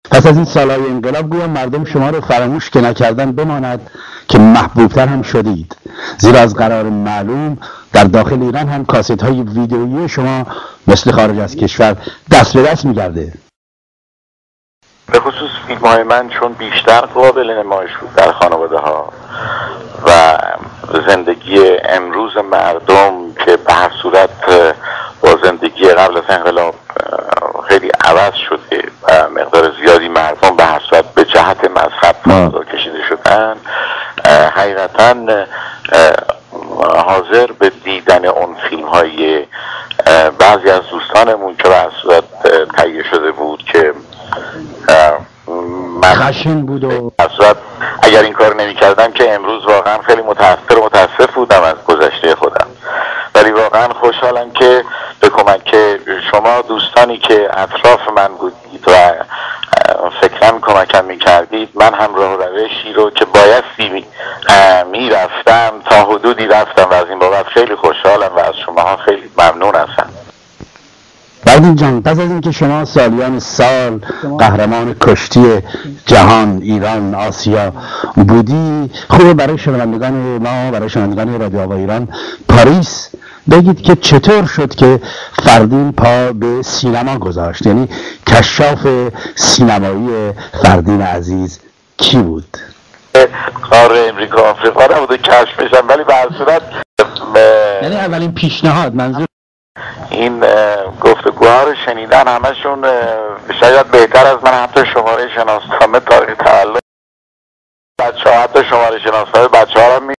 پس از این سالهای انقلاب گویا مردم شما رو فراموش که نکردن بماند که محبوبتر هم شدید، زیرا از قرار معلوم در داخل ایران هم کاست های ویدئویی شما مثل خارج از کشور دست به دست میگرده. به خصوص فیلم های من چون بیشتر قابل نمایش بود در خانواده ها و زندگی امروز مردم که به هر صورت با زندگی قبل از انقلاب خیلی عوض شده و مقدار زیادی مردم به هر صورت به جهت مذهب کشیده شدن، حقیقتا حاضر به دیدن اون فیلم های بعضی از دوستانمون که به هر صورت تهیه شده بود که خشن بود و اگر این کار نمی کردم که امروز واقعا خیلی متاسف بودم از گذشته خودم، ولی واقعا خوشحالم که به کمک شما دوستانی که اطراف من بودید و فکرم کمکم می کردید من هم راه و روشی رو که بایستی می رفتم تا حدودی رفتم و از این بابت خیلی خوشحالم و از شما خیلی ممنون هستم. بردین جان، پس از اینکه شما سالیان سال قهرمان کشتی جهان، ایران، آسیا بودی، خوبه برای شنوندگان ما، برای شنوندگان رادیو آوا ایران پاریس بگید که چطور شد که فردین پا به سینما گذاشت، یعنی کشاف سینمایی فردین عزیز کی بود؟ کار امریکا آفریقا نبود و کشفشم، ولی به هر صورت یعنی اولین پیشنهاد، منظور این گفتگوها رو شنیدن همشون شاید بهتر از من حتی شماره شناسنامه تاریخ تولد بچه ها، حتی شماره شناسنامه بچه ها رو